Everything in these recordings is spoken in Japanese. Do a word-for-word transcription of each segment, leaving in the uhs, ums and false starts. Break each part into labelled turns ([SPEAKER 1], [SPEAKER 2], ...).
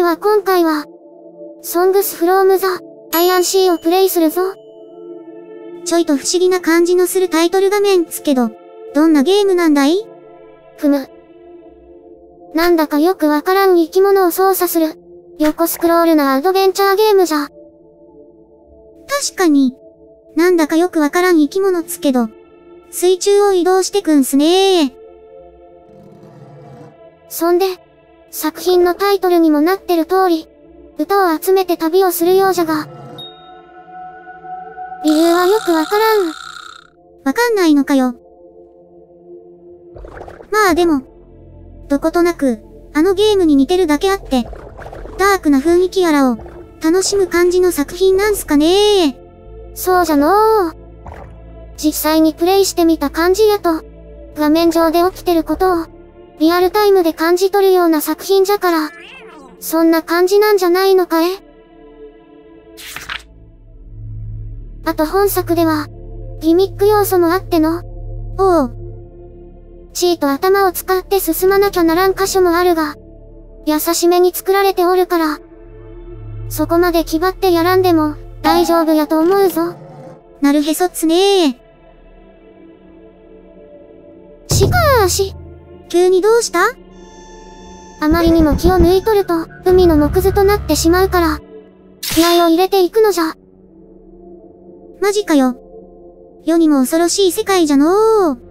[SPEAKER 1] は今回は、Songs from the Iron Sea をプレイするぞ。
[SPEAKER 2] ちょいと不思議な感じのするタイトル画面つけど、どんなゲームなんだい？
[SPEAKER 1] ふむ。なんだかよくわからん生き物を操作する、横スクロールなアドベンチャーゲームじゃ。
[SPEAKER 2] 確かに、なんだかよくわからん生き物つけど、水中を移動してくんすねー。
[SPEAKER 1] そんで、作品のタイトルにもなってる通り、歌を集めて旅をするようじゃが、理由はよくわからん。
[SPEAKER 2] わかんないのかよ。まあでも、どことなく、あのゲームに似てるだけあって、ダークな雰囲気やらを、楽しむ感じの作品なんすかねー。
[SPEAKER 1] そうじゃのー。実際にプレイしてみた感じやと、画面上で起きてることを、リアルタイムで感じ取るような作品じゃから、そんな感じなんじゃないのかえ？あと本作では、ギミック要素もあっての。
[SPEAKER 2] おう。
[SPEAKER 1] 地位と頭を使って進まなきゃならん箇所もあるが、優しめに作られておるから、そこまで気張ってやらんでも、大丈夫やと思うぞ。
[SPEAKER 2] なるへそっつねー。
[SPEAKER 1] しかーし。
[SPEAKER 2] 急にどうした？
[SPEAKER 1] あまりにも気を抜いとると、海の藻くずとなってしまうから、気合を入れていくのじゃ。
[SPEAKER 2] マジかよ。世にも恐ろしい世界じゃのー。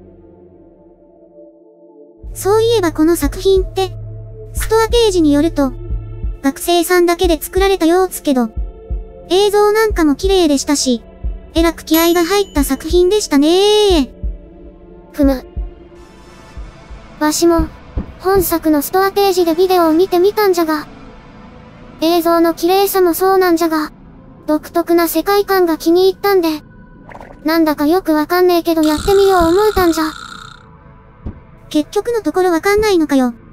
[SPEAKER 2] そういえばこの作品って、ストアページによると、学生さんだけで作られたようつけど、映像なんかも綺麗でしたし、えらく気合が入った作品でしたねー。
[SPEAKER 1] ふむ。わしも、本作のストアページでビデオを見てみたんじゃが、映像の綺麗さもそうなんじゃが、独特な世界観が気に入ったんで、なんだかよくわかんねえけどやってみよう思うたんじゃ。
[SPEAKER 2] 結局のところわかんないのかよ。